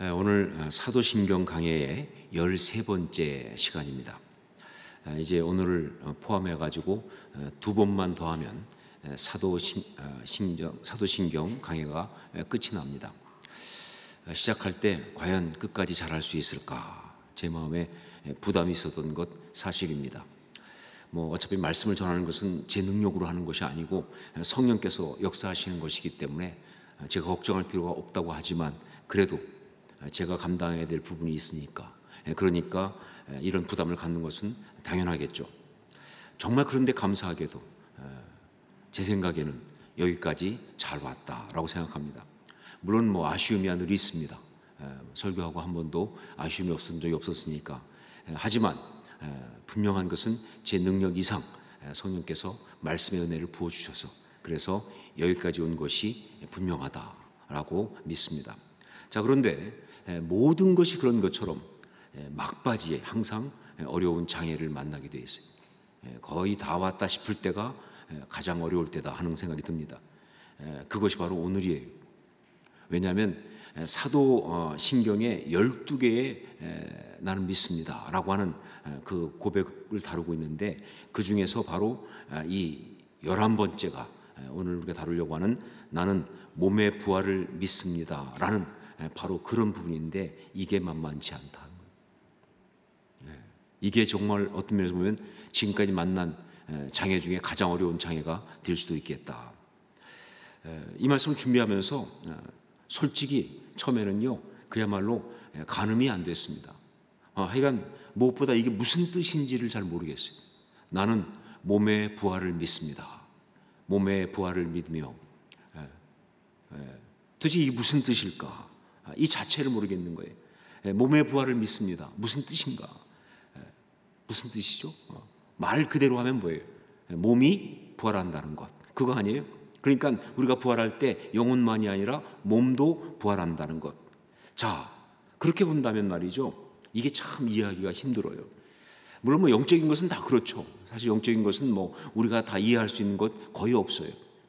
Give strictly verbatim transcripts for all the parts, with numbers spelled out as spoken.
오늘 사도신경 강해의 열세 번째 시간입니다. 이제 오늘을 포함해 가지고 두 번만 더하면 사도신경, 사도신경 강해가 끝이 납니다. 시작할 때 과연 끝까지 잘할 수 있을까, 제 마음에 부담이 있었던 것 사실입니다. 뭐 어차피 말씀을 전하는 것은 제 능력으로 하는 것이 아니고 성령께서 역사하시는 것이기 때문에 제가 걱정할 필요가 없다고 하지만, 그래도 제가 감당해야 될 부분이 있으니까, 그러니까 이런 부담을 갖는 것은 당연하겠죠. 정말 그런데 감사하게도 제 생각에는 여기까지 잘 왔다라고 생각합니다. 물론 뭐 아쉬움이 늘 있습니다. 설교하고 한 번도 아쉬움이 없었던 적이 없었으니까. 하지만 분명한 것은 제 능력 이상 성령께서 말씀의 은혜를 부어주셔서, 그래서 여기까지 온 것이 분명하다라고 믿습니다. 자, 그런데 모든 것이 그런 것처럼 막바지에 항상 어려운 장애를 만나게 되어 있어요. 거의 다 왔다 싶을 때가 가장 어려울 때다 하는 생각이 듭니다. 그것이 바로 오늘이에요. 왜냐하면 사도신경에 열두 개의 나는 믿습니다 라고 하는 그 고백을 다루고 있는데, 그 중에서 바로 이 열한 번째가 오늘 우리가 다루려고 하는 나는 몸의 부활을 믿습니다 라는 바로 그런 부분인데, 이게 만만치 않다. 이게 정말 어떤 면에서 보면 지금까지 만난 장애 중에 가장 어려운 장애가 될 수도 있겠다. 이 말씀을 준비하면서 솔직히 처음에는요, 그야말로 가늠이 안 됐습니다. 하여간 무엇보다 이게 무슨 뜻인지를 잘 모르겠어요. 나는 몸의 부활을 믿습니다. 몸의 부활을 믿으며, 도대체 이게 무슨 뜻일까? 이 자체를 모르겠는 거예요. 몸의 부활을 믿습니다. 무슨 뜻인가? 무슨 뜻이죠? 말 그대로 하면 뭐예요? 몸이 부활한다는 것, 그거 아니에요? 그러니까 우리가 부활할 때 영혼만이 아니라 몸도 부활한다는 것. 자, 그렇게 본다면 말이죠, 이게 참 이해하기가 힘들어요. 물론 뭐 영적인 것은 다 그렇죠. 사실 영적인 것은 뭐 우리가 다 이해할 수 있는 것 거의 없어요.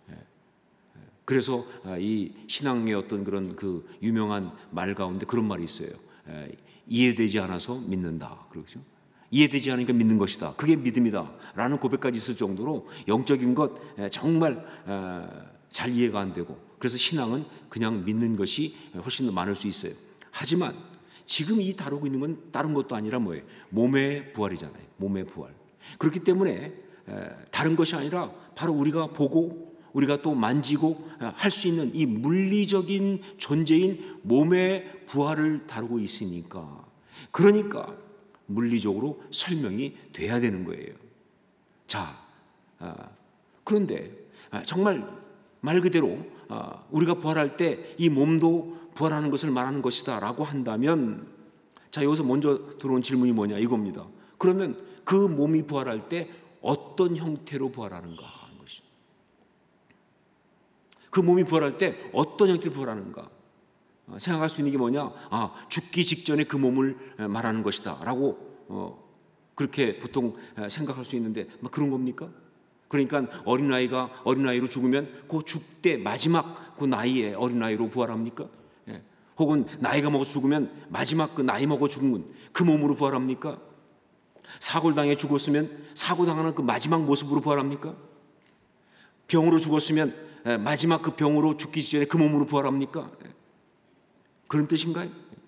그래서 이 신앙의 어떤 그런 그 유명한 말 가운데 그런 말이 있어요. 이해되지 않아서 믿는다. 그렇죠? 이해되지 않으니까 믿는 것이다. 그게 믿음이다 라는 고백까지 있을 정도로 영적인 것 정말 잘 이해가 안 되고, 그래서 신앙은 그냥 믿는 것이 훨씬 더 많을 수 있어요. 하지만 지금 이 다루고 있는 건 다른 것도 아니라 뭐예요? 몸의 부활이잖아요. 몸의 부활. 그렇기 때문에 다른 것이 아니라 바로 우리가 보고 우리가 또 만지고 할 수 있는 이 물리적인 존재인 몸의 부활을 다루고 있으니까, 그러니까 물리적으로 설명이 돼야 되는 거예요. 자, 그런데 정말 말 그대로 우리가 부활할 때 이 몸도 부활하는 것을 말하는 것이다 라고 한다면, 자, 여기서 먼저 들어온 질문이 뭐냐 이겁니다. 그러면 그 몸이 부활할 때 어떤 형태로 부활하는가 하는 것이죠. 그 몸이 부활할 때 어떤 형태로 부활하는가 생각할 수 있는 게 뭐냐? 아, 죽기 직전에 그 몸을 말하는 것이다 라고 어, 그렇게 보통 생각할 수 있는데, 막 그런 겁니까? 그러니까 어린아이가 어린아이로 죽으면 그 죽때 마지막 그 나이에 어린아이로 부활합니까? 예. 혹은 나이가 먹어 죽으면 마지막 그 나이 먹어 죽은 그 몸으로 부활합니까? 사고를 당해 죽었으면 사고 당하는 그 마지막 모습으로 부활합니까? 병으로 죽었으면 마지막 그 병으로 죽기 전에 그 몸으로 부활합니까? 그런 뜻인가요?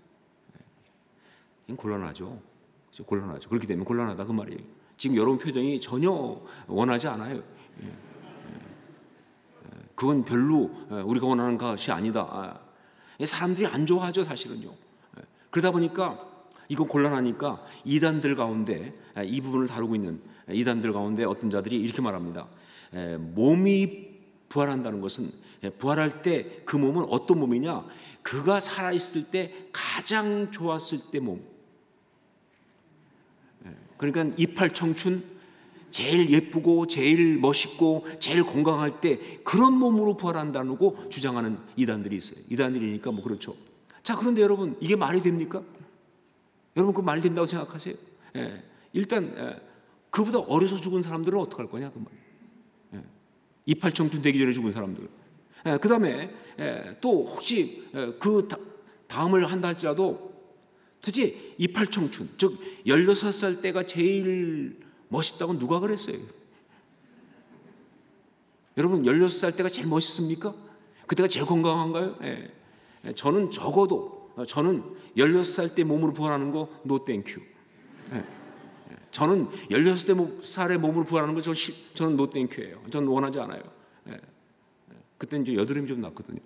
곤란하죠. 곤란하죠. 그렇게 되면 곤란하다 그 말이에요. 지금 여러분 표정이 전혀 원하지 않아요. 그건 별로 우리가 원하는 것이 아니다. 사람들이 안 좋아하죠, 사실은요. 그러다 보니까 이거 곤란하니까 이단들 가운데, 이 부분을 다루고 있는 이단들 가운데 어떤 자들이 이렇게 말합니다. 몸이 부활한다는 것은, 부활할 때 그 몸은 어떤 몸이냐? 그가 살아있을 때 가장 좋았을 때 몸. 그러니까 이팔 청춘, 제일 예쁘고 제일 멋있고 제일 건강할 때 그런 몸으로 부활한다고 주장하는 이단들이 있어요. 이단들이니까 뭐 그렇죠. 자, 그런데 여러분, 이게 말이 됩니까? 여러분, 그 말이 된다고 생각하세요? 예. 일단 예. 그보다 어려서 죽은 사람들은 어떡할 거냐 그 말이에요. 예. 이팔 청춘 되기 전에 죽은 사람들. 예. 그 다음에 예. 또 혹시 예. 그 다음을 한다 할지라도 도대체 이팔청춘, 즉 열여섯 살 때가 제일 멋있다고 누가 그랬어요? 여러분 열여섯 살 때가 제일 멋있습니까? 그때가 제일 건강한가요? 예. 저는 적어도 저는 열여섯 살 때 몸으로 부활하는 거 노 땡큐. 예. 저는 열여섯 살의 몸으로 부활하는 거 저는, 저는 노 땡큐예요. 저는 원하지 않아요. 예. 그때는 이제 여드름이 좀 났거든요.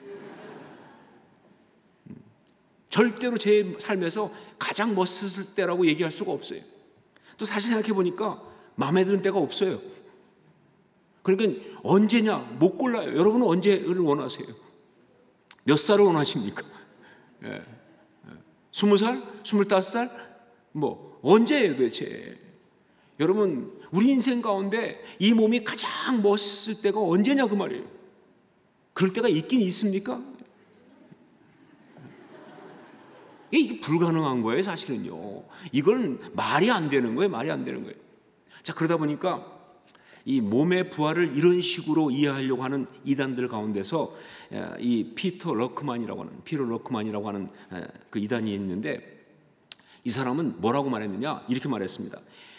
음. 절대로 제 삶에서 가장 멋있을 때라고 얘기할 수가 없어요. 또 사실 생각해 보니까 마음에 드는 때가 없어요. 그러니까 언제냐 못 골라요. 여러분은 언제를 원하세요? 몇 살을 원하십니까? 예. 스무 살? 스물다섯 살? 뭐 언제예요 도대체? 여러분 우리 인생 가운데 이 몸이 가장 멋있을 때가 언제냐 그 말이에요. 그럴 때가 있긴 있습니까? 이게 불가능한 거예요 사실은요. 이건 말이 안 되는 거예요. 말이 안 되는 거예요. 자, 그러다 보니까 이 몸의 부활을 이런 식으로 이해하려고 하는 이단들 가운데서 이 피터 러크만이라고 하는 피터 러크만이라고 하는 그 이단이 있는데, 이 사람은 뭐라고 말했느냐 이렇게 말했습니다.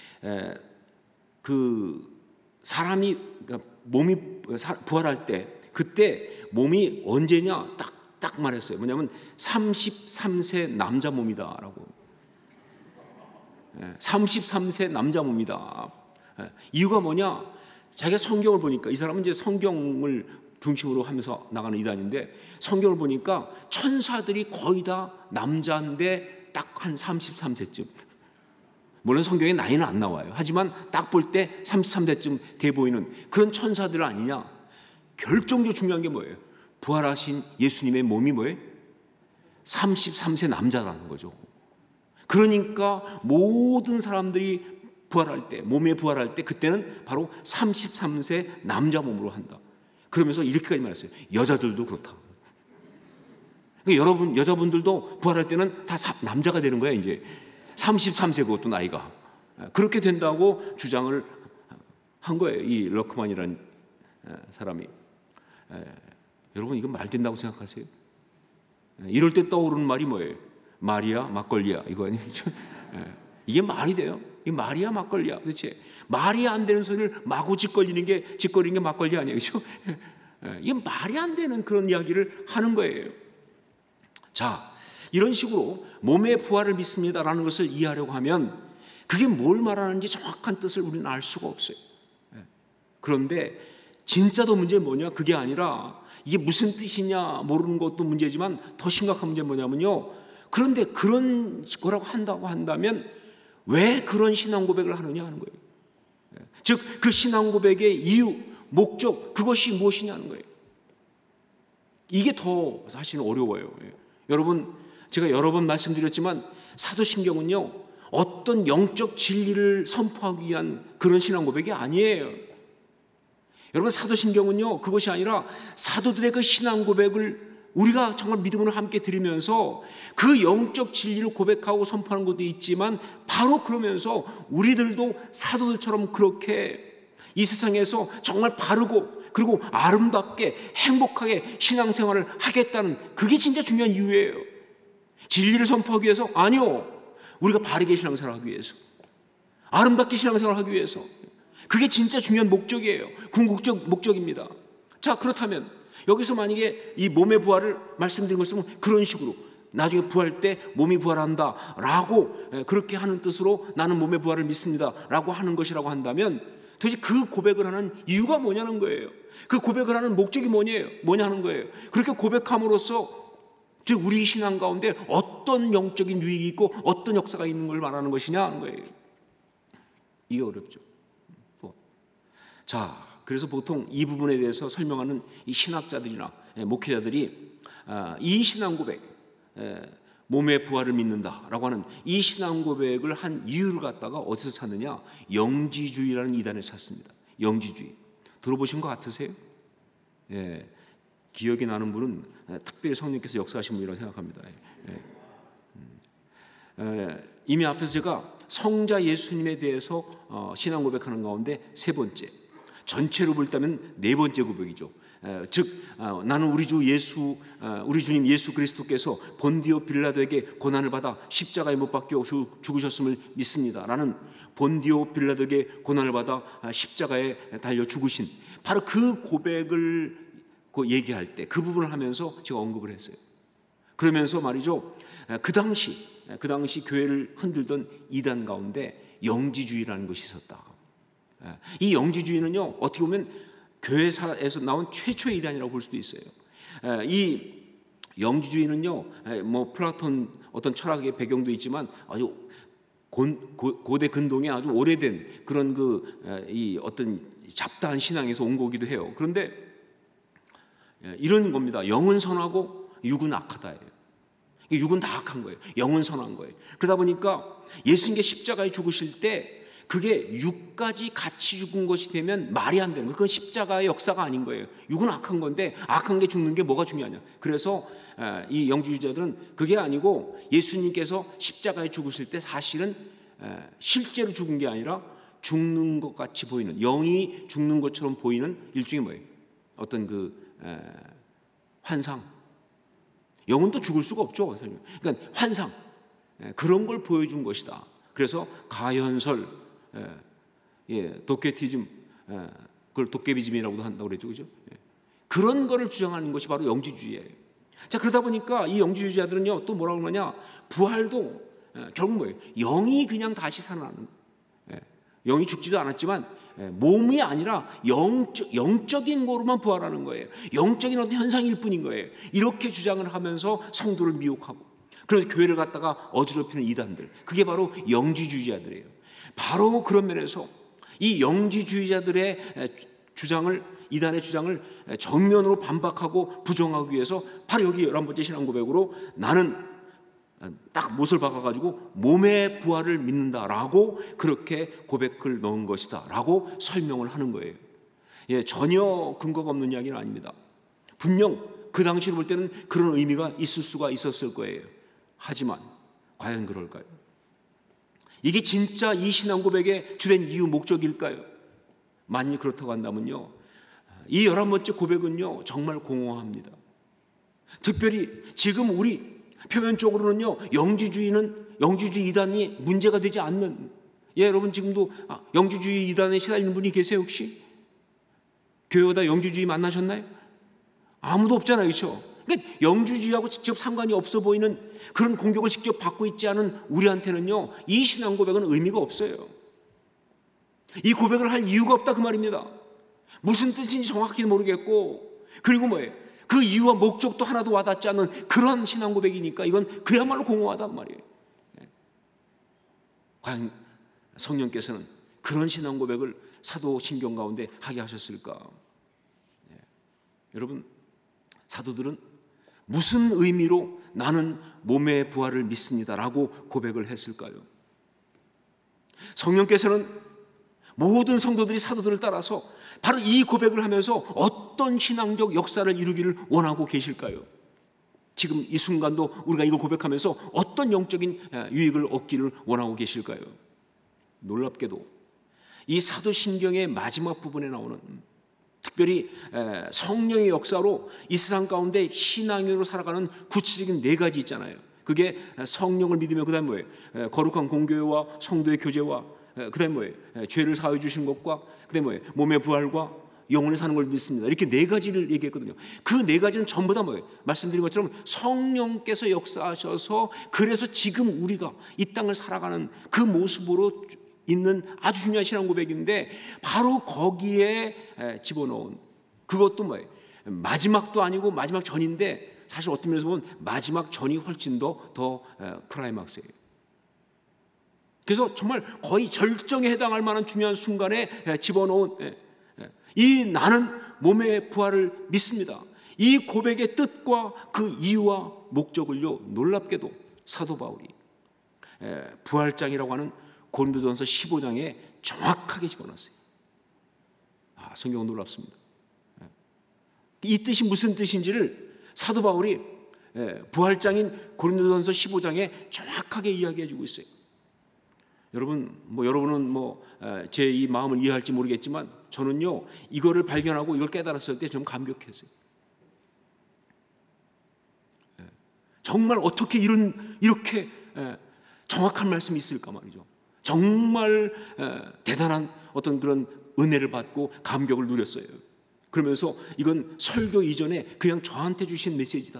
그 사람이 그러니까 몸이 부활할 때 그때 몸이 언제냐 딱 딱 말했어요. 뭐냐면 삼십삼 세 남자 몸이다라고. 삼십삼 세 남자 몸이다. 이유가 뭐냐? 자기가 성경을 보니까, 이 사람은 이제 성경을 중심으로 하면서 나가는 이단인데, 성경을 보니까 천사들이 거의 다 남자인데 딱 한 삼십삼 세쯤. 물론 성경에 나이는 안 나와요. 하지만 딱 볼 때 삼십삼 세쯤 돼 보이는 그런 천사들 아니냐? 결정적으로 중요한 게 뭐예요? 부활하신 예수님의 몸이 뭐예요? 삼십삼 세 남자라는 거죠. 그러니까 모든 사람들이 부활할 때, 몸에 부활할 때 그때는 바로 삼십삼 세 남자 몸으로 한다. 그러면서 이렇게까지 말했어요. 여자들도 그렇다. 그러니까 여러분, 여자분들도 부활할 때는 다 남자가 되는 거야 이제. 삼십삼 세 그것도 나이가. 그렇게 된다고 주장을 한 거예요. 이 러크만이라는 사람이. 여러분 이건 말 된다고 생각하세요? 이럴 때 떠오르는 말이 뭐예요? 말이야 막걸리야 이거 아니죠? 이게 말이 돼요? 이 말이야 막걸리야 도대체 말이 안 되는 소리를 마구 짓거리는 게 짓거리는 게 막걸리 아니에요, 그렇죠? 이게 말이 안 되는 그런 이야기를 하는 거예요. 자, 이런 식으로 몸의 부활을 믿습니다라는 것을 이해하려고 하면 그게 뭘 말하는지 정확한 뜻을 우리는 알 수가 없어요. 그런데 진짜도 문제는 뭐냐? 그게 아니라 이게 무슨 뜻이냐 모르는 것도 문제지만 더 심각한 문제는 뭐냐면요, 그런데 그런 거라고 한다고 한다면 왜 그런 신앙 고백을 하느냐 하는 거예요. 즉 그 신앙 고백의 이유, 목적, 그것이 무엇이냐는 거예요. 이게 더 사실은 어려워요. 여러분, 제가 여러 번 말씀드렸지만 사도신경은요 어떤 영적 진리를 선포하기 위한 그런 신앙 고백이 아니에요. 여러분, 사도신경은요 그것이 아니라 사도들의 그 신앙 고백을 우리가 정말 믿음으로 함께 들으면서 그 영적 진리를 고백하고 선포하는 것도 있지만, 바로 그러면서 우리들도 사도들처럼 그렇게 이 세상에서 정말 바르고 그리고 아름답게 행복하게 신앙생활을 하겠다는, 그게 진짜 중요한 이유예요. 진리를 선포하기 위해서? 아니요. 우리가 바르게 신앙생활을 하기 위해서, 아름답게 신앙생활을 하기 위해서. 그게 진짜 중요한 목적이에요. 궁극적 목적입니다. 자, 그렇다면 여기서 만약에 이 몸의 부활을 말씀드린 것은 그런 식으로 나중에 부활할 때 몸이 부활한다 라고, 그렇게 하는 뜻으로 나는 몸의 부활을 믿습니다 라고 하는 것이라고 한다면, 도대체 그 고백을 하는 이유가 뭐냐는 거예요. 그 고백을 하는 목적이 뭐냐요? 뭐냐는 거예요. 그렇게 고백함으로써 즉 우리 신앙 가운데 어떤 영적인 유익이 있고 어떤 역사가 있는 걸 말하는 것이냐 하는 거예요. 이게 어렵죠. 자, 그래서 보통 이 부분에 대해서 설명하는 이 신학자들이나 목회자들이 이 신앙 고백, 몸의 부활을 믿는다라고 하는 이 신앙 고백을 한 이유를 갖다가 어디서 찾느냐? 영지주의라는 이단을 찾습니다. 영지주의. 들어보신 것 같으세요? 예, 기억이 나는 분은 특별히 성령께서 역사하신 분이라고 생각합니다. 예. 예, 이미 앞에서 제가 성자 예수님에 대해서 신앙 고백하는 가운데 세 번째, 전체로 볼 때면 네 번째 고백이죠. 즉 나는 우리 주 예수 우리 주님 예수 그리스도께서 본디오 빌라도에게 고난을 받아 십자가에 못 박혀 죽으셨음을 믿습니다. 라는 본디오 빌라도에게 고난을 받아 십자가에 달려 죽으신 바로 그 고백을 얘기할 때 그 부분을 하면서 제가 언급을 했어요. 그러면서 말이죠, 그 당시 그 당시 교회를 흔들던 이단 가운데 영지주의라는 것이 있었다. 이 영지주의는요, 어떻게 보면 교회사에서 나온 최초의 이단이라고 볼 수도 있어요. 이 영지주의는요, 뭐 플라톤 어떤 철학의 배경도 있지만 아주 고, 고, 고대 근동에 아주 오래된 그런 그 이 어떤 잡다한 신앙에서 온 거기도 해요. 그런데 이런 겁니다. 영은 선하고 육은 악하다예요. 육은 다 악한 거예요. 영은 선한 거예요. 그러다 보니까 예수님께 십자가에 죽으실 때 그게 육까지 같이 죽은 것이 되면 말이 안 되는 거예요. 그건 십자가의 역사가 아닌 거예요. 육은 악한 건데 악한 게 죽는 게 뭐가 중요하냐. 그래서 이 영지주의자들은 그게 아니고 예수님께서 십자가에 죽으실 때 사실은 실제로 죽은 게 아니라 죽는 것 같이 보이는, 영이 죽는 것처럼 보이는 일종의 뭐예요? 어떤 그 환상. 영은 또 죽을 수가 없죠. 그러니까 환상, 그런 걸 보여준 것이다. 그래서 가현설, 예, 도케티즘, 예, 그걸 도깨비즘이라고도 한다고 그랬죠, 그죠? 예. 그런 거를 주장하는 것이 바로 영지주의예요. 자, 그러다 보니까 이 영지주의자들은요, 또 뭐라고 그러냐, 부활도 예, 결국 뭐예요? 영이 그냥 다시 살아나는, 예, 영이 죽지도 않았지만 예, 몸이 아니라 영적, 영적인 거로만 부활하는 거예요. 영적인 어떤 현상일 뿐인 거예요. 이렇게 주장을 하면서 성도를 미혹하고, 그래서 교회를 갖다가 어지럽히는 이단들, 그게 바로 영지주의자들이에요. 바로 그런 면에서 이 영지주의자들의 주장을, 이단의 주장을 정면으로 반박하고 부정하기 위해서 바로 여기 열한 번째 신앙 고백으로 나는 딱 못을 박아가지고 몸의 부활을 믿는다라고 그렇게 고백을 넣은 것이다 라고 설명을 하는 거예요. 예, 전혀 근거가 없는 이야기는 아닙니다. 분명 그 당시로 볼 때는 그런 의미가 있을 수가 있었을 거예요. 하지만 과연 그럴까요? 이게 진짜 이 신앙 고백의 주된 이유 목적일까요? 만일 그렇다고 한다면요, 이 열한 번째 고백은요 정말 공허합니다. 특별히 지금 우리 표면적으로는요 영지주의는 영지주의 이단이 문제가 되지 않는, 예, 여러분 지금도 영지주의 이단에 시달리는 분이 계세요? 혹시 교회마다 영지주의 만나셨나요? 아무도 없잖아요, 그렇죠? 그러니까 영지주의하고 직접 상관이 없어 보이는 그런 공격을 직접 받고 있지 않은 우리한테는요 이 신앙 고백은 의미가 없어요. 이 고백을 할 이유가 없다 그 말입니다. 무슨 뜻인지 정확히 모르겠고, 그리고 뭐예요? 그 이유와 목적도 하나도 와닿지 않는 그런 신앙 고백이니까 이건 그야말로 공허하단 말이에요. 과연 성령께서는 그런 신앙 고백을 사도신경 가운데 하게 하셨을까? 네. 여러분, 사도들은 무슨 의미로 나는 몸의 부활을 믿습니다라고 고백을 했을까요? 성령께서는 모든 성도들이 사도들을 따라서 바로 이 고백을 하면서 어떤 신앙적 역사를 이루기를 원하고 계실까요? 지금 이 순간도 우리가 이걸 고백하면서 어떤 영적인 유익을 얻기를 원하고 계실까요? 놀랍게도 이 사도신경의 마지막 부분에 나오는, 특별히 성령의 역사로 이 세상 가운데 신앙으로 살아가는 구체적인 네 가지 있잖아요. 그게 성령을 믿으며 그 다음에 뭐예요? 거룩한 공교회와 성도의 교제와 그 다음에 뭐예요? 죄를 사하여 주시는 것과 그 다음에 뭐예요? 몸의 부활과 영원히 사는 걸 믿습니다. 이렇게 네 가지를 얘기했거든요. 그 네 가지는 전부 다 뭐예요? 말씀드린 것처럼 성령께서 역사하셔서 그래서 지금 우리가 이 땅을 살아가는 그 모습으로 있는 아주 중요한 신앙 고백인데, 바로 거기에 집어넣은 그것도 뭐예요? 마지막도 아니고 마지막 전인데, 사실 어떤 면에서 보면 마지막 전이 훨씬 더, 더 클라이막스예요. 그래서 정말 거의 절정에 해당할 만한 중요한 순간에 집어넣은 이 나는 몸의 부활을 믿습니다. 이 고백의 뜻과 그 이유와 목적을요 놀랍게도 사도 바울이 부활장이라고 하는 고린도전서 십오 장에 정확하게 집어넣었어요. 아, 성경은 놀랍습니다. 이 뜻이 무슨 뜻인지를 사도 바울이 부활장인 고린도전서 십오 장에 정확하게 이야기해 주고 있어요. 여러분, 뭐 여러분은 뭐 제 이 마음을 이해할지 모르겠지만 저는요 이거를 발견하고 이걸 깨달았을 때 좀 감격했어요. 정말 어떻게 이런 이렇게 정확한 말씀이 있을까 말이죠. 정말 대단한 어떤 그런 은혜를 받고 감격을 누렸어요. 그러면서 이건 설교 이전에 그냥 저한테 주신 메시지다.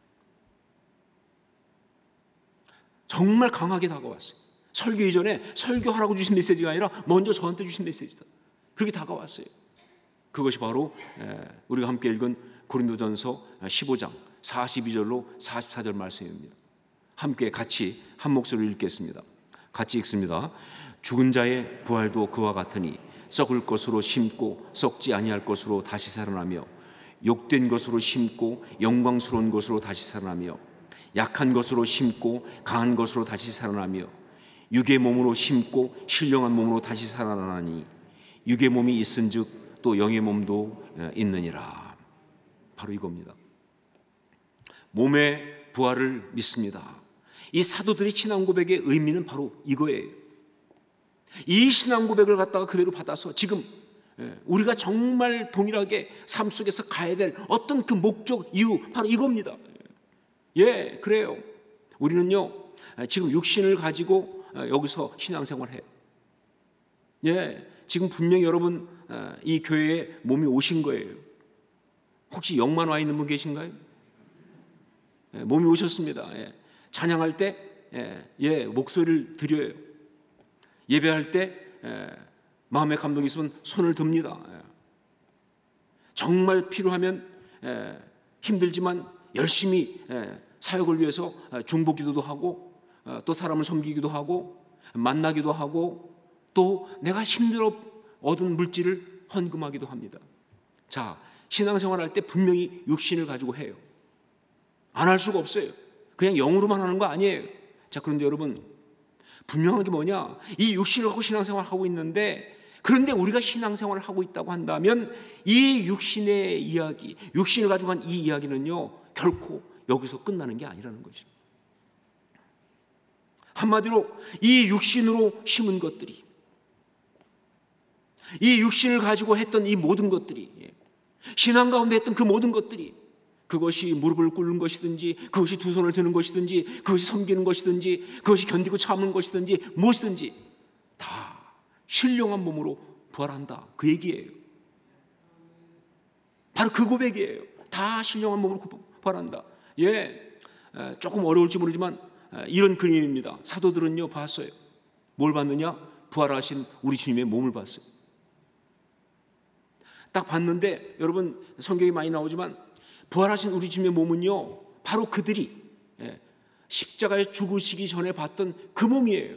정말 강하게 다가왔어요. 설교 이전에 설교하라고 주신 메시지가 아니라 먼저 저한테 주신 메시지다. 그렇게 다가왔어요. 그것이 바로 우리가 함께 읽은 고린도전서 십오 장 사십이 절로 사십사 절 말씀입니다. 함께 같이 한 목소리로 읽겠습니다. 같이 읽습니다. 죽은 자의 부활도 그와 같으니 썩을 것으로 심고 썩지 아니할 것으로 다시 살아나며 욕된 것으로 심고 영광스러운 것으로 다시 살아나며 약한 것으로 심고 강한 것으로 다시 살아나며 육의 몸으로 심고 신령한 몸으로 다시 살아나니 육의 몸이 있은즉 또 영의 몸도 있느니라. 바로 이겁니다. 몸의 부활을 믿습니다. 이 사도들의 신앙 고백의 의미는 바로 이거예요. 이 신앙 고백을 갖다가 그대로 받아서 지금 우리가 정말 동일하게 삶 속에서 가야 될 어떤 그 목적, 이유, 바로 이겁니다. 예, 그래요. 우리는요 지금 육신을 가지고 여기서 신앙생활을 해요. 예, 지금 분명히 여러분 이 교회에 몸이 오신 거예요. 혹시 영만 와 있는 분 계신가요? 예, 몸이 오셨습니다. 예, 찬양할 때 예, 예, 목소리를 드려요. 예배할 때 예, 마음의 감동이 있으면 손을 듭니다. 예. 정말 필요하면 예, 힘들지만 열심히 예, 사역을 위해서 중보기도도 하고 어, 또 사람을 섬기기도 하고 만나기도 하고 또 내가 힘들어 얻은 물질을 헌금하기도 합니다. 자, 신앙생활할 때 분명히 육신을 가지고 해요. 안 할 수가 없어요. 그냥 영으로만 하는 거 아니에요. 자, 그런데 여러분 분명한 게 뭐냐, 이 육신을 하고 신앙생활을 하고 있는데, 그런데 우리가 신앙생활을 하고 있다고 한다면 이 육신의 이야기, 육신을 가지고 한 이 이야기는요 결코 여기서 끝나는 게 아니라는 거죠. 한마디로 이 육신으로 심은 것들이, 이 육신을 가지고 했던 이 모든 것들이, 신앙 가운데 했던 그 모든 것들이, 그것이 무릎을 꿇는 것이든지, 그것이 두 손을 드는 것이든지, 그것이 섬기는 것이든지, 그것이 견디고 참는 것이든지, 무엇이든지 다 신령한 몸으로 부활한다, 그 얘기예요. 바로 그 고백이에요. 다 신령한 몸으로 부활한다. 예, 조금 어려울지 모르지만 이런 그림입니다. 사도들은요 봤어요. 뭘 봤느냐? 부활하신 우리 주님의 몸을 봤어요. 딱 봤는데 여러분 성경에 많이 나오지만 부활하신 우리 주님의 몸은요 바로 그들이 십자가에 죽으시기 전에 봤던 그 몸이에요.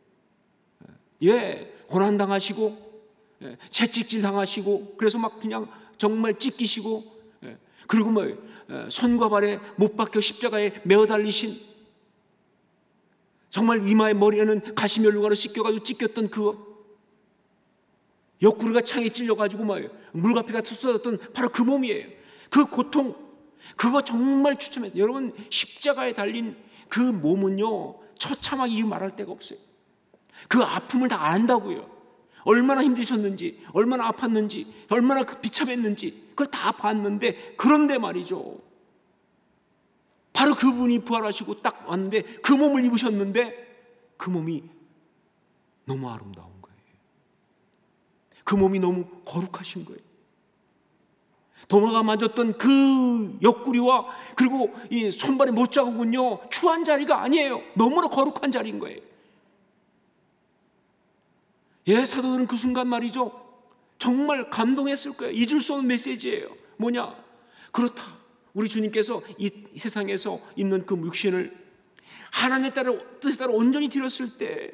예, 고난당하시고 채찍질 당하시고, 그래서 막 그냥 정말 찢기시고, 그리고 뭐 손과 발에 못 박혀 십자가에 매어 달리신, 정말 이마에 머리에는 가시면류관으로 씻겨가지고 찢겼던 그 옆구리가 창에 찔려가지고 막 물가피가 쏟아졌던 바로 그 몸이에요. 그 고통, 그거 정말 추첨해요. 여러분 십자가에 달린 그 몸은요 처참하게 이유 말할 데가 없어요. 그 아픔을 다 안다고요. 얼마나 힘드셨는지, 얼마나 아팠는지, 얼마나 그 비참했는지 그걸 다 봤는데, 그런데 말이죠, 바로 그분이 부활하시고 딱 왔는데 그 몸을 입으셨는데 그 몸이 너무 아름다운 거예요. 그 몸이 너무 거룩하신 거예요. 도마가 맞았던 그 옆구리와 그리고 이 손발의 못자국은요 추한 자리가 아니에요. 너무나 거룩한 자리인 거예요. 예, 사도들은 그 순간 말이죠 정말 감동했을 거예요. 잊을 수 없는 메시지예요. 뭐냐? 그렇다, 우리 주님께서 이 세상에서 있는 그 육신을 하나님의 따라, 뜻에 따라 온전히 드렸을 때,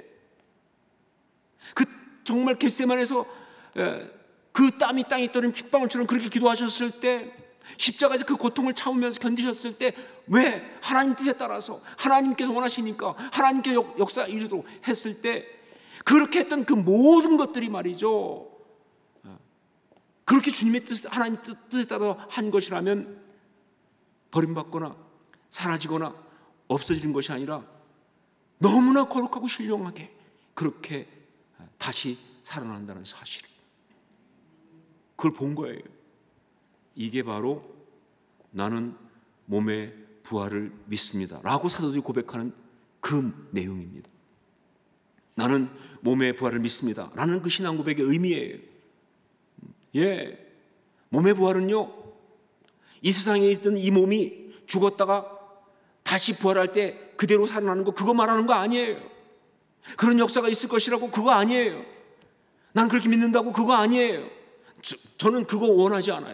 그 정말 겟세마네에서 그 땀이 땅에 떨어진 핏방울처럼 그렇게 기도하셨을 때, 십자가에서 그 고통을 참으면서 견디셨을 때, 왜? 하나님 뜻에 따라서 하나님께서 원하시니까 하나님께 역사 이루도록 했을 때, 그렇게 했던 그 모든 것들이 말이죠, 그렇게 주님의 뜻, 하나님 뜻에 따라 한 것이라면 버림받거나 사라지거나 없어지는 것이 아니라 너무나 거룩하고 신령하게 그렇게 다시 살아난다는 사실, 그걸 본 거예요. 이게 바로 나는 몸의 부활을 믿습니다 라고 사도들이 고백하는 그 내용입니다. 나는 몸의 부활을 믿습니다 라는 그 신앙 고백의 의미예요. 예, 몸의 부활은요, 이 세상에 있던 이 몸이 죽었다가 다시 부활할 때 그대로 살아나는 거, 그거 말하는 거 아니에요. 그런 역사가 있을 것이라고, 그거 아니에요. 난 그렇게 믿는다고, 그거 아니에요. 저, 저는 그거 원하지 않아요.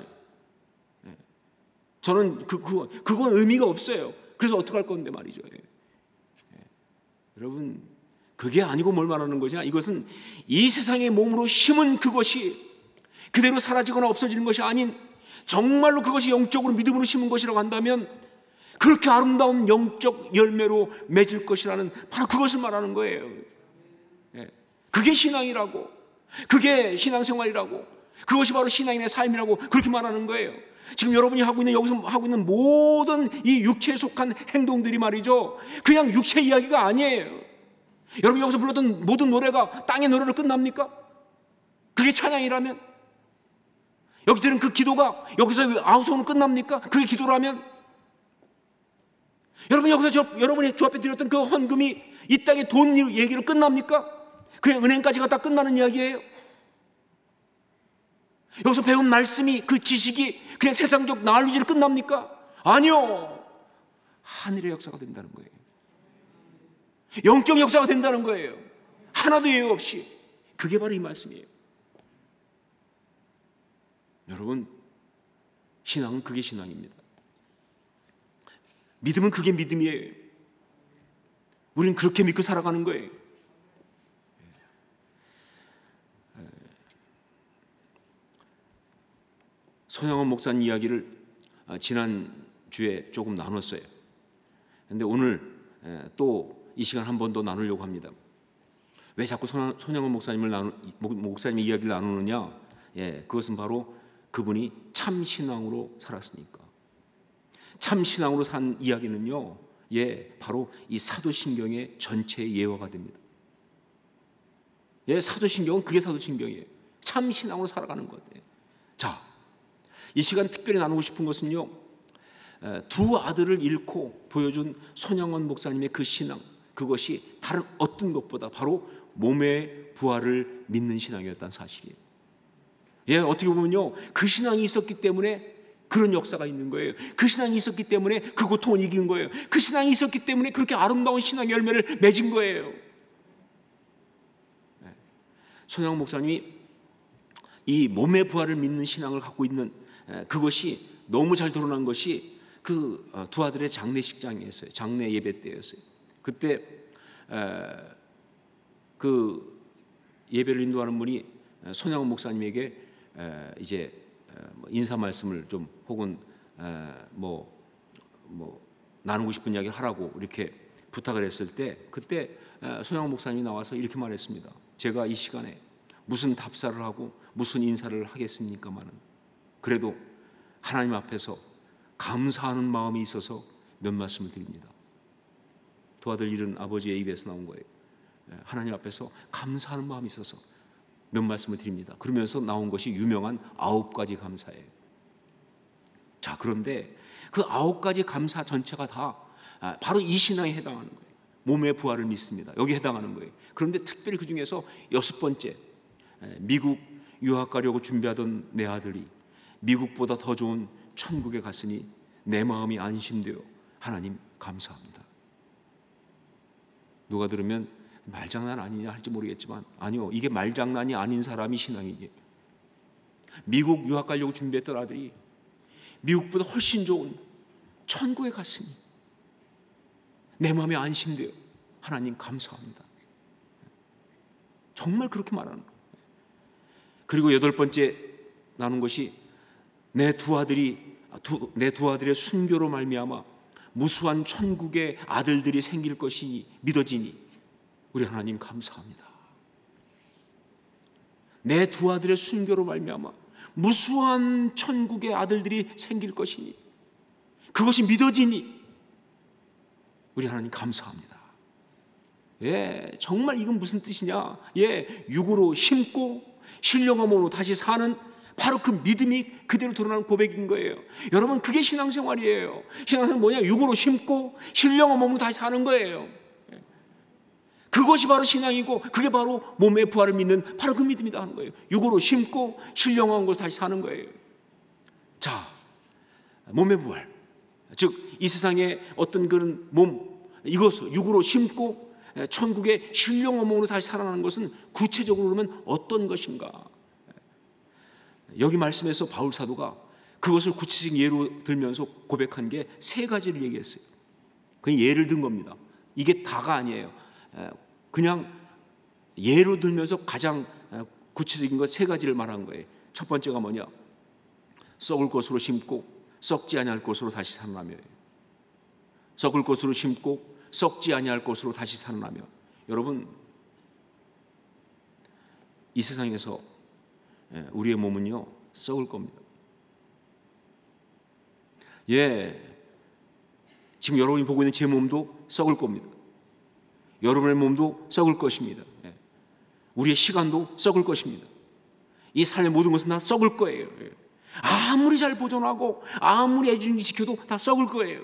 저는 그, 그거, 그건 의미가 없어요. 그래서 어떡할 건데 말이죠. 예. 예. 여러분, 그게 아니고 뭘 말하는 거냐? 이것은 이 세상의 몸으로 심은 그것이 그대로 사라지거나 없어지는 것이 아닌, 정말로 그것이 영적으로 믿음으로 심은 것이라고 한다면 그렇게 아름다운 영적 열매로 맺을 것이라는, 바로 그것을 말하는 거예요. 예. 그게 신앙이라고, 그게 신앙생활이라고, 그것이 바로 신앙인의 삶이라고 그렇게 말하는 거예요. 지금 여러분이 하고 있는, 여기서 하고 있는 모든 이 육체에 속한 행동들이 말이죠, 그냥 육체 이야기가 아니에요. 여러분 여기서 불렀던 모든 노래가 땅의 노래로 끝납니까? 그게 찬양이라면? 여기 들은 그 기도가 여기서 아우성으로 끝납니까? 그게 기도라면? 여러분 여기서 저, 여러분이 주 앞에 드렸던 그 헌금이 이 땅의 돈 얘기로 끝납니까? 그냥 은행까지 갔다 끝나는 이야기예요? 여기서 배운 말씀이, 그 지식이 그냥 세상적 난리지로 끝납니까? 아니요. 하늘의 역사가 된다는 거예요. 영적 역사가 된다는 거예요. 하나도 예외 없이. 그게 바로 이 말씀이에요. 여러분, 신앙은 그게 신앙입니다. 믿음은 그게 믿음이에요. 우리는 그렇게 믿고 살아가는 거예요. 손양원 목사님 이야기를 지난주에 조금 나눴어요. 그런데 오늘 또 이 시간 한 번 더 나누려고 합니다. 왜 자꾸 손양원 목사님을 나누, 목사님의 이야기를 나누느냐? 예, 그것은 바로 그분이 참 신앙으로 살았으니까. 참 신앙으로 산 이야기는요, 예, 바로 이 사도신경의 전체의 예화가 됩니다. 예, 사도신경은 그게 사도신경이에요. 참 신앙으로 살아가는 것. 자, 이 시간 특별히 나누고 싶은 것은요, 두 아들을 잃고 보여준 손양원 목사님의 그 신앙, 그것이 다른 어떤 것보다 바로 몸의 부활을 믿는 신앙이었다는 사실이에요. 예, 어떻게 보면요, 그 신앙이 있었기 때문에 그런 역사가 있는 거예요. 그 신앙이 있었기 때문에 그 고통을 이긴 거예요. 그 신앙이 있었기 때문에 그렇게 아름다운 신앙의 열매를 맺은 거예요. 예. 손양원 목사님이 이 몸의 부활을 믿는 신앙을 갖고 있는, 그것이 너무 잘 드러난 것이 그 두 아들의 장례식장이었어요. 장례 예배 때였어요. 그때 그 예배를 인도하는 분이 손양원 목사님에게 이제 인사 말씀을 좀, 혹은 뭐, 뭐 나누고 싶은 이야기를 하라고 이렇게 부탁을 했을 때, 그때 손양원 목사님이 나와서 이렇게 말했습니다. 제가 이 시간에 무슨 답사를 하고 무슨 인사를 하겠습니까마는, 그래도 하나님 앞에서 감사하는 마음이 있어서 몇 말씀을 드립니다. 두 아들 잃은 아버지의 입에서 나온 거예요. 하나님 앞에서 감사하는 마음이 있어서 몇 말씀을 드립니다. 그러면서 나온 것이 유명한 아홉 가지 감사예요. 자, 그런데 그 아홉 가지 감사 전체가 다 바로 이 신앙에 해당하는 거예요. 몸의 부활을 믿습니다. 여기에 해당하는 거예요. 그런데 특별히 그 중에서 여섯 번째, 미국 유학 가려고 준비하던 내 아들이 미국보다 더 좋은 천국에 갔으니 내 마음이 안심되어 하나님 감사합니다. 누가 들으면 말장난 아니냐 할지 모르겠지만, 아니요, 이게 말장난이 아닌 사람이 신앙이에요. 미국 유학 가려고 준비했던 아들이 미국보다 훨씬 좋은 천국에 갔으니 내 마음이 안심되어 하나님 감사합니다. 정말 그렇게 말하는 거예요. 그리고 여덟 번째 나눈 것이 내 두 아들이 두, 내 두 아들의 순교로 말미암아 무수한 천국의 아들들이 생길 것이 믿어지니 우리 하나님 감사합니다. 내 두 아들의 순교로 말미암아 무수한 천국의 아들들이 생길 것이니, 그것이 믿어지니 우리 하나님 감사합니다. 예, 정말 이건 무슨 뜻이냐? 예, 육으로 심고 신령한 몸으로 다시 사는 바로 그 믿음이 그대로 드러나는 고백인 거예요. 여러분, 그게 신앙생활이에요. 신앙생활은 뭐냐? 육으로 심고 신령한 몸으로 다시 사는 거예요. 그것이 바로 신앙이고, 그게 바로 몸의 부활을 믿는 바로 그 믿음이다 하는 거예요. 육으로 심고 신령한 것으로 다시 사는 거예요. 자, 몸의 부활, 즉 이 세상에 어떤 그런 몸, 이것을 육으로 심고 천국의 신령한 몸으로 다시 살아나는 것은 구체적으로 그러면 어떤 것인가? 여기 말씀에서 바울 사도가 그것을 구체적인 예로 들면서 고백한 게 세 가지를 얘기했어요. 그냥 예를 든 겁니다. 이게 다가 아니에요. 그냥 예로 들면서 가장 구체적인 것 세 가지를 말한 거예요. 첫 번째가 뭐냐? 썩을 것으로 심고 썩지 아니할 것으로 다시 살아나며. 썩을 것으로 심고 썩지 아니할 것으로 다시 살아나며. 여러분, 이 세상에서 우리의 몸은요 썩을 겁니다. 예, 지금 여러분이 보고 있는 제 몸도 썩을 겁니다. 여러분의 몸도 썩을 것입니다. 예. 우리의 시간도 썩을 것입니다. 이 삶의 모든 것은 다 썩을 거예요. 예. 아무리 잘 보존하고 아무리 애중히 지켜도 다 썩을 거예요.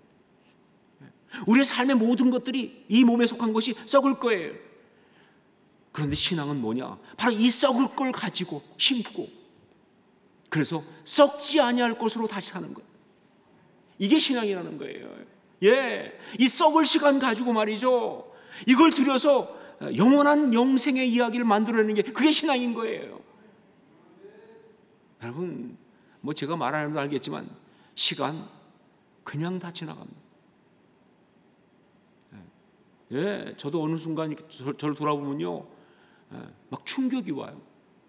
우리의 삶의 모든 것들이 이 몸에 속한 것이 썩을 거예요. 그런데 신앙은 뭐냐? 바로 이 썩을 걸 가지고 심고, 그래서 썩지 아니할 것으로 다시 사는 것. 이게 신앙이라는 거예요. 예, 이 썩을 시간 가지고 말이죠, 이걸 들여서 영원한 영생의 이야기를 만들어내는 게 그게 신앙인 거예요. 여러분, 뭐 제가 말 안 해도 알겠지만 시간 그냥 다 지나갑니다. 예, 저도 어느 순간 저를 돌아보면요, 막 충격이 와요.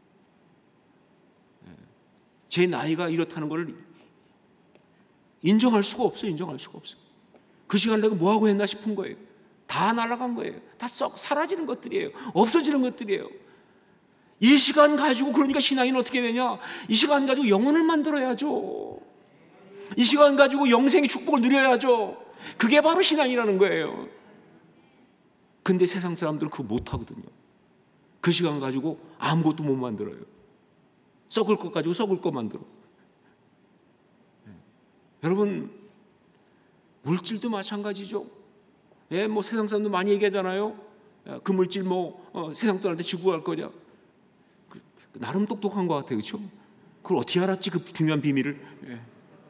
제 나이가 이렇다는 걸 인정할 수가 없어요. 인정할 수가 없어요. 그 시간 내가 뭐하고 했나 싶은 거예요. 다 날아간 거예요. 다 썩 사라지는 것들이에요. 없어지는 것들이에요. 이 시간 가지고, 그러니까 신앙인은 어떻게 되냐? 이 시간 가지고 영혼을 만들어야죠. 이 시간 가지고 영생의 축복을 누려야죠. 그게 바로 신앙이라는 거예요. 근데 세상 사람들은 그거 못하거든요. 그 시간 가지고 아무것도 못 만들어요. 썩을 것 가지고 썩을 것 만들어. 네. 여러분, 물질도 마찬가지죠. 예, 뭐 세상 사람들 많이 얘기하잖아요. 야, 그 물질 뭐 어, 세상 떠날 때 지고 갈 거냐. 그, 나름 똑똑한 것 같아요, 그렇죠? 그걸 어떻게 알았지, 그 중요한 비밀을? 예,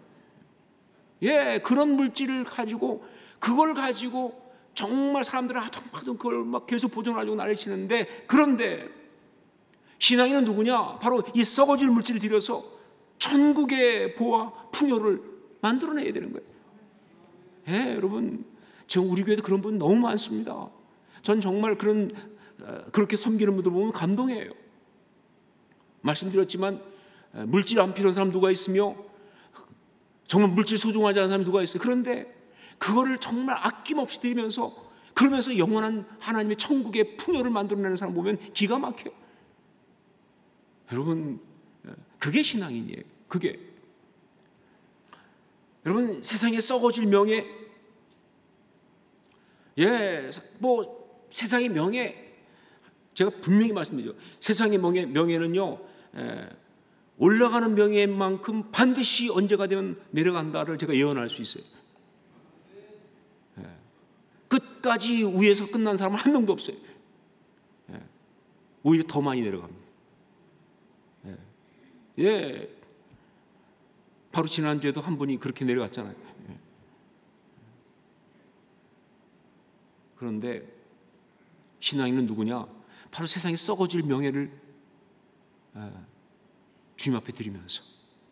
예, 그런 물질을 가지고, 그걸 가지고 정말 사람들은 아둥바둥 그걸 막 계속 보존하려고 난리치는데, 그런데 신앙인은 누구냐? 바로 이 썩어질 물질을 들여서 천국의 보화 풍요를 만들어내야 되는 거예요. 예, 여러분, 지금 우리 교회도 그런 분 너무 많습니다. 전 정말 그런 그렇게 섬기는 분들 보면 감동해요. 말씀드렸지만 물질 안 필요한 사람 누가 있으며 정말 물질 소중하지 않은 사람이 누가 있어요. 그런데 그거를 정말 아낌없이 드리면서, 그러면서 영원한 하나님의 천국의 풍요를 만들어내는 사람 보면 기가 막혀요. 여러분, 그게 신앙인이에요. 그게. 여러분, 세상에 썩어질 명예, 예, 뭐 세상의 명예, 제가 분명히 말씀드리죠. 세상의 명예, 명예는요, 예, 올라가는 명예만큼 반드시 언제가 되면 내려간다를 제가 예언할 수 있어요. 예, 끝까지 위에서 끝난 사람은 한 명도 없어요. 예, 오히려 더 많이 내려갑니다. 예, 예, 바로 지난주에도 한 분이 그렇게 내려갔잖아요. 예. 그런데 신앙인은 누구냐? 바로 세상에 썩어질 명예를 주님 앞에 드리면서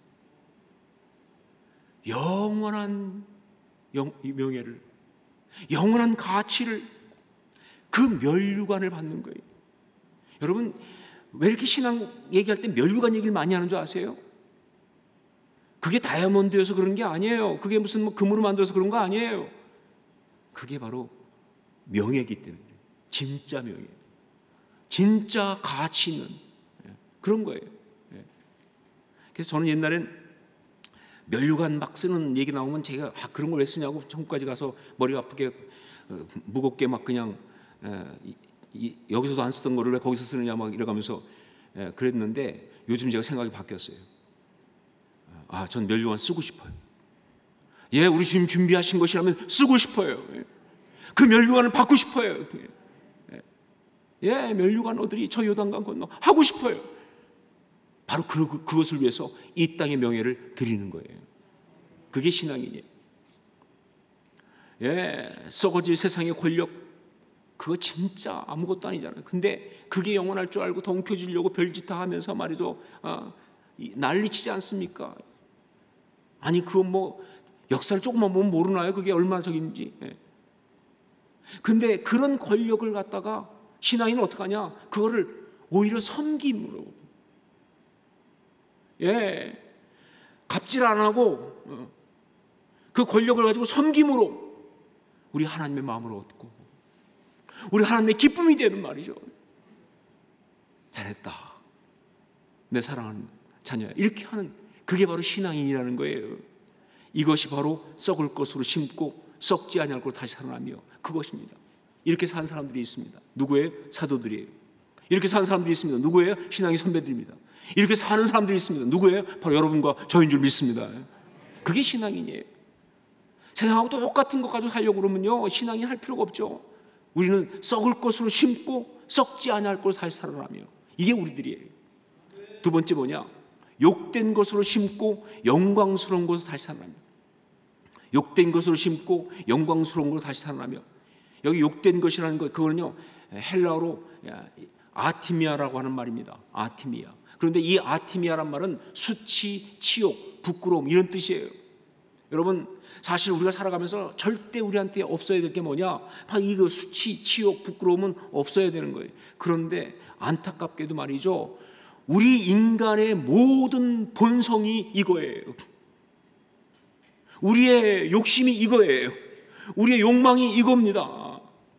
영원한 명예를, 영원한 가치를, 그 면류관을 받는 거예요. 여러분, 왜 이렇게 신앙 얘기할 때 면류관 얘기를 많이 하는 줄 아세요? 그게 다이아몬드여서 그런 게 아니에요. 그게 무슨 뭐 금으로 만들어서 그런 거 아니에요. 그게 바로 명예이기 때문에, 진짜 명예, 진짜 가치 있는 그런 거예요. 그래서 저는 옛날엔 면류관 막 쓰는 얘기 나오면 제가 아, 그런 걸 왜 쓰냐고 천국까지 가서 머리가 아프게 무겁게 막 그냥 에, 이, 이, 여기서도 안 쓰던 거를 왜 거기서 쓰느냐 막 이래가면서 에, 그랬는데 요즘 제가 생각이 바뀌었어요. 아, 전 면류관 쓰고 싶어요. 예, 우리 주님 준비하신 것이라면 쓰고 싶어요. 그 면류관을 받고 싶어요. 예, 면류관 어들이 저 요단강 건너 하고 싶어요. 바로 그, 그것을 위해서 이 땅의 명예를 드리는 거예요. 그게 신앙이에요. 예, 썩어질 세상의 권력, 그거 진짜 아무것도 아니잖아요. 근데 그게 영원할 줄 알고 더 움켜쥐려고 별짓 다 하면서 말이죠, 아, 난리치지 않습니까? 아니 그건 뭐 역사를 조금만 보면 모르나요? 그게 얼마나 적인지. 예. 근데 그런 권력을 갖다가 신앙인은 어떻게 하냐? 그거를 오히려 섬김으로, 예, 갑질 안 하고 그 권력을 가지고 섬김으로 우리 하나님의 마음을 얻고 우리 하나님의 기쁨이 되는 말이죠. 잘했다, 내 사랑하는 자녀야, 이렇게 하는, 그게 바로 신앙인이라는 거예요. 이것이 바로 썩을 것으로 심고 썩지 아니할 것으로 다시 살아나며, 그것입니다. 이렇게 산 사람들이 있습니다. 누구예요? 사도들이에요. 이렇게 사는 사람들이 있습니다. 누구예요? 신앙의 선배들입니다. 이렇게 사는 사람들이 있습니다. 누구예요? 바로 여러분과 저인 줄 믿습니다. 그게 신앙인이에요. 세상하고 똑같은 것 가지고 살려고 그러면요, 신앙인 할 필요가 없죠. 우리는 썩을 것으로 심고 썩지 아니할 것으로 다시 살아나며, 이게 우리들이에요. 두 번째 뭐냐? 욕된 것으로 심고 영광스러운 것으로 다시 살아나며, 욕된 것으로 심고 영광스러운 것으로 다시 살아나며. 여기 욕된 것이라는 것, 그거는요 헬라어로 아티미아라고 하는 말입니다. 아티미아. 그런데 이 아티미아란 말은 수치, 치욕, 부끄러움, 이런 뜻이에요. 여러분, 사실 우리가 살아가면서 절대 우리한테 없어야 될 게 뭐냐? 바로 이거 수치, 치욕, 부끄러움은 없어야 되는 거예요. 그런데 안타깝게도 말이죠, 우리 인간의 모든 본성이 이거예요. 우리의 욕심이 이거예요. 우리의 욕망이 이겁니다.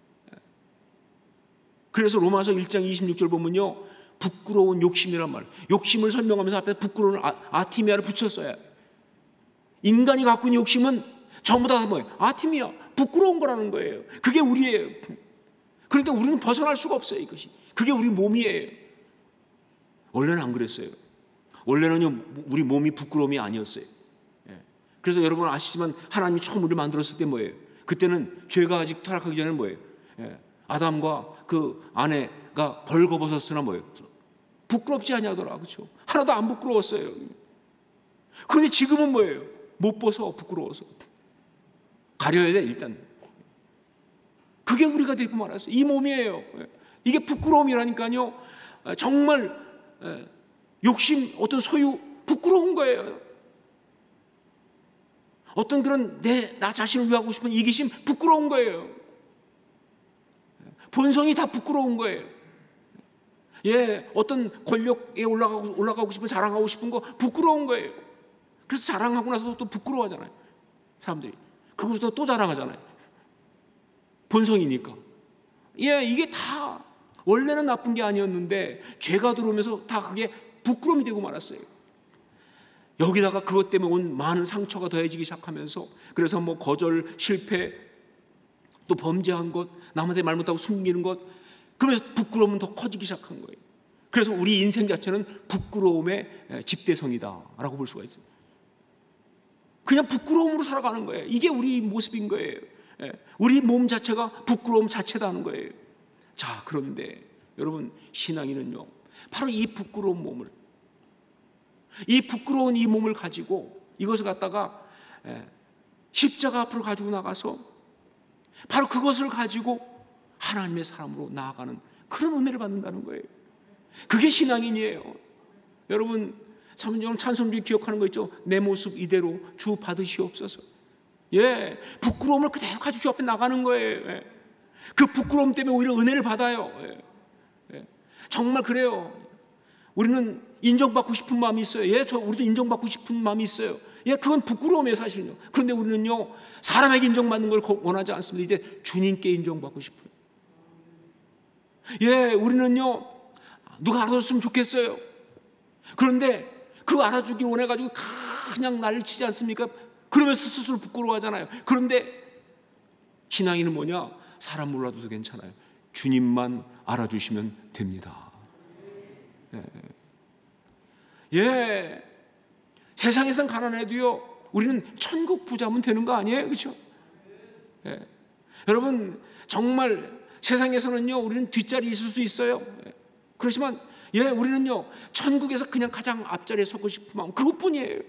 그래서 로마서 일 장 이십육 절 보면요, 부끄러운 욕심이란 말, 욕심을 설명하면서 앞에 부끄러운 아, 아티미아를 붙였어요. 인간이 갖고 있는 욕심은 전부 다 뭐예요? 아티미아, 부끄러운 거라는 거예요. 그게 우리예요. 그러니까 우리는 벗어날 수가 없어요. 이것이, 그게 우리 몸이에요. 원래는 안 그랬어요. 원래는요, 우리 몸이 부끄러움이 아니었어요. 그래서 여러분 아시지만 하나님이 처음 우리를 만들었을 때 뭐예요? 그때는 죄가 아직 타락하기 전에는 뭐예요? 아담과 그 아내가 벌거벗었으나 뭐예요? 부끄럽지 아니하더라. 그렇죠? 하나도 안 부끄러웠어요. 그런데 지금은 뭐예요? 못 벗어, 부끄러워서. 가려야 돼, 일단. 그게 우리가 되고 말았어요. 이 몸이에요. 이게 부끄러움이라니까요. 정말 욕심, 어떤 소유, 부끄러운 거예요. 어떤 그런 내, 나 자신을 위하고 싶은 이기심, 부끄러운 거예요. 본성이 다 부끄러운 거예요. 예, 어떤 권력에 올라가고, 올라가고 싶은, 자랑하고 싶은 거 부끄러운 거예요. 그래서 자랑하고 나서 또 부끄러워하잖아요. 사람들이. 그러고서 또 자랑하잖아요. 본성이니까. 예, 이게 다 원래는 나쁜 게 아니었는데 죄가 들어오면서 다 그게 부끄러움이 되고 말았어요. 여기다가 그것 때문에 온 많은 상처가 더해지기 시작하면서, 그래서 뭐 거절, 실패, 또 범죄한 것, 남한테 말 못하고 숨기는 것, 그러면서 부끄러움은 더 커지기 시작한 거예요. 그래서 우리 인생 자체는 부끄러움의 집대성이다라고 볼 수가 있어요. 그냥 부끄러움으로 살아가는 거예요. 이게 우리 모습인 거예요. 우리 몸 자체가 부끄러움 자체다는 거예요. 자, 그런데 여러분, 신앙인은요, 바로 이 부끄러운 몸을, 이 부끄러운 이 몸을 가지고 이것을 갖다가 십자가 앞으로 가지고 나가서 바로 그것을 가지고 하나님의 사람으로 나아가는 그런 은혜를 받는다는 거예요. 그게 신앙인이에요. 여러분, 찬송주 기억하는 거 있죠? 내 모습 이대로 주 받으시옵소서. 예, 부끄러움을 그대로 가지고 주 앞에 나가는 거예요. 예. 그 부끄러움 때문에 오히려 은혜를 받아요. 예. 예. 정말 그래요. 우리는 인정받고 싶은 마음이 있어요. 예, 저 우리도 인정받고 싶은 마음이 있어요. 예, 그건 부끄러움이에요, 사실은요. 그런데 우리는요, 사람에게 인정받는 걸 원하지 않습니다. 이제 주님께 인정받고 싶어요. 예, 우리는요, 누가 알아줬으면 좋겠어요. 그런데 그 알아주기 원해가지고 그냥 난리 치지 않습니까? 그러면서 스스로 부끄러워하잖아요. 그런데 신앙인은 뭐냐? 사람 몰라도 괜찮아요. 주님만 알아주시면 됩니다. 예, 예. 세상에선 가난해도요, 우리는 천국 부자면 되는 거 아니에요? 그렇죠? 예. 여러분, 정말 세상에서는요, 우리는 뒷자리에 있을 수 있어요. 예. 그렇지만 예, 우리는요, 천국에서 그냥 가장 앞자리에 서고 싶은 마음, 그것뿐이에요.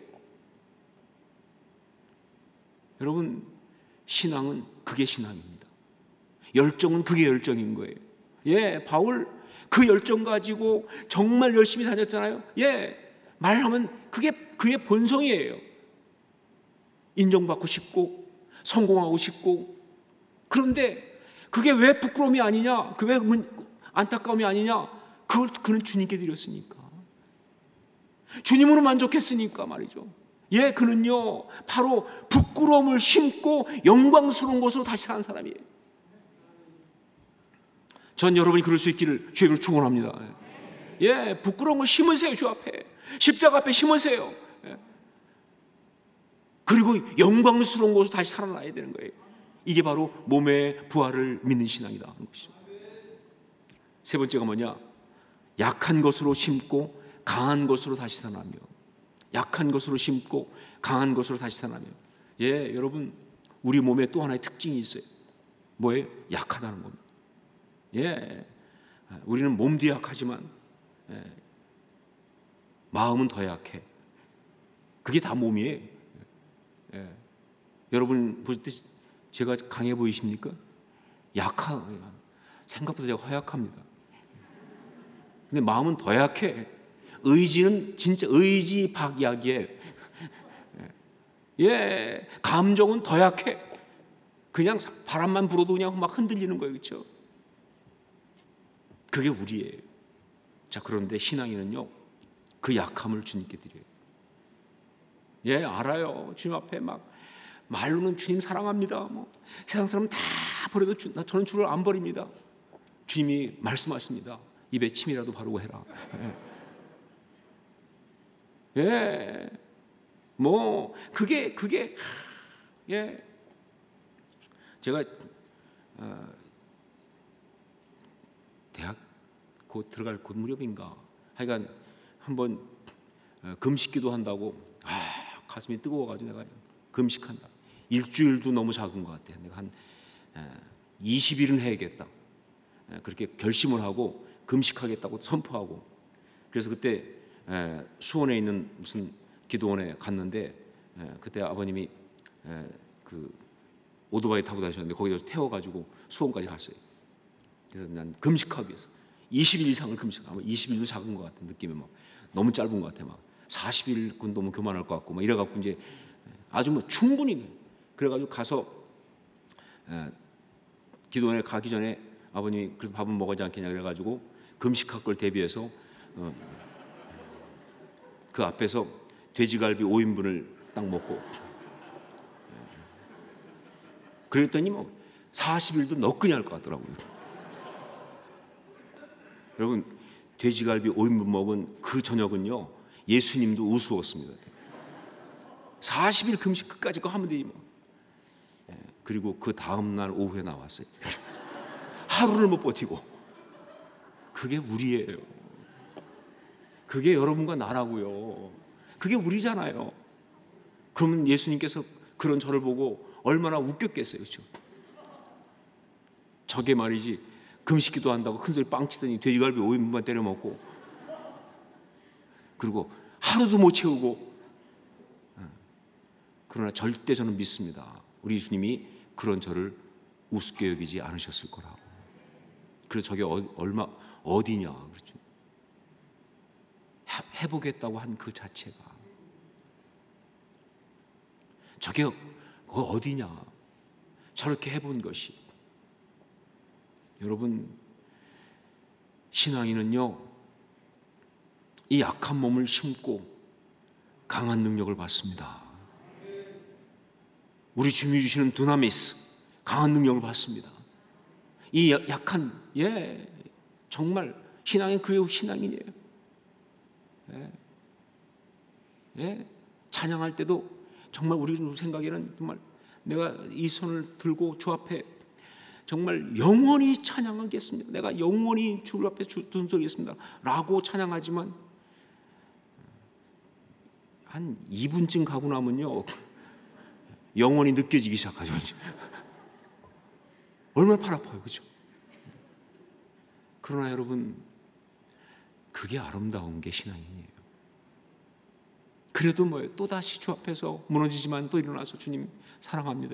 여러분, 신앙은 그게 신앙입니다. 열정은 그게 열정인 거예요. 예, 바울 그 열정 가지고 정말 열심히 다녔잖아요. 예, 말하면 그게 그의 본성이에요. 인정받고 싶고 성공하고 싶고. 그런데 그게 왜 부끄러움이 아니냐, 그 왜 안타까움이 아니냐, 그걸 그는 주님께 드렸으니까, 주님으로 만족했으니까 말이죠. 예, 그는요 바로 부끄러움을 심고 영광스러운 것으로 다시 사는 사람이에요. 전 여러분이 그럴 수 있기를 주님으로 축원합니다. 예, 부끄러운 걸 심으세요. 주 앞에, 십자가 앞에 심으세요. 예. 그리고 영광스러운 것으로 다시 살아나야 되는 거예요. 이게 바로 몸의 부활을 믿는 신앙이다 하는 것이죠. 세 번째가 뭐냐? 약한 것으로 심고 강한 것으로 다시 살아나며. 약한 것으로 심고 강한 것으로 다시 살아나며. 예, 여러분, 우리 몸에 또 하나의 특징이 있어요. 뭐예요? 약하다는 겁니다. 예, 우리는 몸도 약하지만 예, 마음은 더 약해. 그게 다 몸이에요. 예. 여러분 보실 때 제가 강해 보이십니까? 약하, 생각보다 제가 허약합니다. 근데 마음은 더 약해. 의지는 진짜 의지 박약이에요. 예, 감정은 더 약해. 그냥 바람만 불어도 그냥 막 흔들리는 거예요, 그렇죠? 그게 우리예요. 자, 그런데 신앙인은요, 그 약함을 주님께 드려요. 예, 알아요. 주님 앞에 막 말로는 주님 사랑합니다. 뭐 세상 사람 다 버려도 주, 저는 주를 안 버립니다. 주님이 말씀하십니다. 입에 침이라도 바르고 해라. 예, 예. 뭐 그게 그게 예. 제가 어, 대학 곧 들어갈 곧 무렵인가, 하여간 한번 금식기도 한다고 아, 가슴이 뜨거워가지고 내가 금식한다. 일주일도 너무 작은 것 같아. 내가 한 이십 일은 해야겠다. 그렇게 결심을 하고 금식하겠다고 선포하고. 그래서 그때 수원에 있는 무슨 기도원에 갔는데, 그때 아버님이 그 오토바이 타고 다니셨는데 거기서 태워가지고 수원까지 갔어요. 그래서 난 금식하기 위해서 이십 일 이상을 금식하고, 이십 일도 작은 것 같은 느낌이 막 너무 짧은 것 같아. 막 사십 일은 너무 교만할 것 같고 막 이래갖고 이제 아주 뭐 충분히 그래가지고 가서 기도원에 가기 전에 아버님이 그래도 밥은 먹어야지 않겠냐 그래가지고 금식할 걸 대비해서 어, 그 앞에서 돼지갈비 오 인분을 딱 먹고, 그랬더니 뭐 사십 일도 너끈히 할 것 같더라고요. 여러분, 돼지갈비 오 인분 먹은 그 저녁은요, 예수님도 우스웠습니다. 사십 일 금식 끝까지 거 하면 되지 뭐. 예, 그리고 그 다음날 오후에 나왔어요. 하루를 못 버티고. 그게 우리예요. 그게 여러분과 나라고요. 그게 우리잖아요. 그러면 예수님께서 그런 저를 보고 얼마나 웃겼겠어요, 그렇죠? 저게 말이지, 금식기도 한다고 큰소리 빵 치더니 돼지갈비 오 인분만 때려 먹고, 그리고 하루도 못 채우고. 그러나 절대 저는 믿습니다. 우리 주님이 그런 저를 우습게 여기지 않으셨을 거라고. 그래서 저게 어, 얼마 어디냐, 그렇죠? 해, 해보겠다고 한 그 자체가, 저게 그거 어디냐, 저렇게 해본 것이. 여러분, 신앙인은요, 이 약한 몸을 심고 강한 능력을 받습니다. 우리 주님이 주시는 두나미스, 강한 능력을 받습니다. 이 약한, 예, 정말 신앙인 그 신앙인이에요. 예, 예, 찬양할 때도 정말 우리 생각에는 정말 내가 이 손을 들고 주 앞에 정말 영원히 찬양하겠습니다. 내가 영원히 주 앞에 둔소리겠습니다 라고 찬양하지만 한 이 분쯤 가고 나면요 영원히 느껴지기 시작하죠. 얼마나 팔 아파요, 그죠? 그러나 여러분, 그게 아름다운 게 신앙이에요. 그래도 뭐예요? 또다시 주 앞에서 무너지지만 또 일어나서 주님 사랑합니다.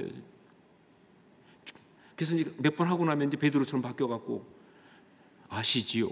그래서 이제 몇 번 하고 나면 이제 베드로처럼 바뀌어갖고 아시지요?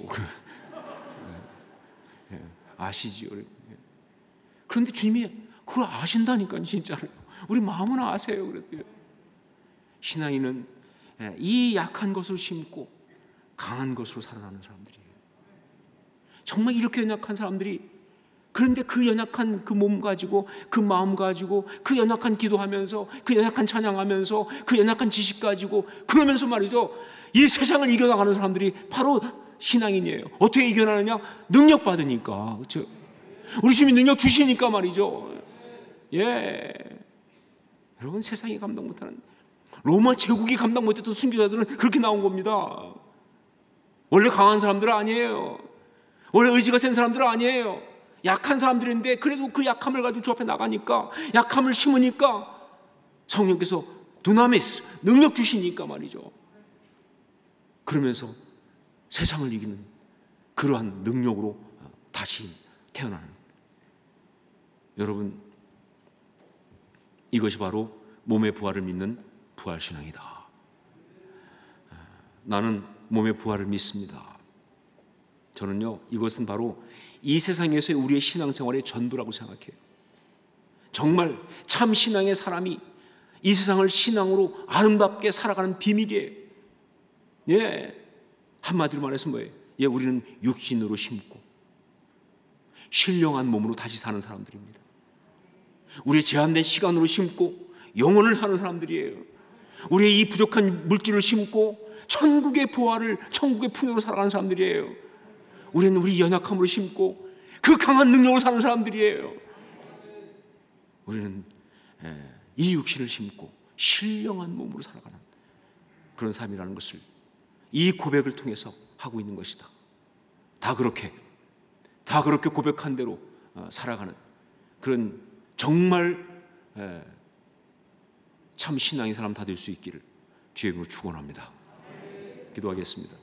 아시지요? 그런데 주님이 그걸 아신다니까요, 진짜로. 우리 마음은 아세요, 그래도요. 신앙인은 이 약한 것을 심고 강한 것으로 살아나는 사람들이에요. 정말 이렇게 연약한 사람들이, 그런데 그 연약한 그 몸 가지고, 그 마음 가지고, 그 연약한 기도하면서, 그 연약한 찬양하면서, 그 연약한 지식 가지고, 그러면서 말이죠, 이 세상을 이겨나가는 사람들이 바로 신앙인이에요. 어떻게 이겨나느냐? 능력 받으니까. 그렇죠? 우리 주님이 능력 주시니까 말이죠. 예. 여러분, 세상이 감당 못하는, 로마 제국이 감당 못했던 순교자들은 그렇게 나온 겁니다. 원래 강한 사람들은 아니에요. 원래 의지가 센 사람들은 아니에요. 약한 사람들인데 그래도 그 약함을 가지고 주 앞에 나가니까, 약함을 심으니까 성령께서 두나미스, 능력 주시니까 말이죠. 그러면서 세상을 이기는 그러한 능력으로 다시 태어나는, 여러분, 이것이 바로 몸의 부활을 믿는 부활신앙이다. 나는 몸의 부활을 믿습니다. 저는요, 이것은 바로 이 세상에서의 우리의 신앙생활의 전부라고 생각해요. 정말 참 신앙의 사람이 이 세상을 신앙으로 아름답게 살아가는 비밀이에요. 예, 한마디로 말해서 뭐예요? 예, 우리는 육신으로 심고 신령한 몸으로 다시 사는 사람들입니다. 우리의 제한된 시간으로 심고 영혼을 사는 사람들이에요. 우리의 이 부족한 물질을 심고 천국의 부활을, 천국의 풍요로 살아가는 사람들이에요. 우리는 우리 연약함으로 심고 그 강한 능력으로 사는 사람들이에요. 우리는 이 육신을 심고 신령한 몸으로 살아가는 그런 삶이라는 것을 이 고백을 통해서 하고 있는 것이다. 다 그렇게, 다 그렇게 고백한 대로 살아가는 그런 정말 참 신앙의 사람 다 될 수 있기를 주의 이름으로 축원합니다. 기도하겠습니다.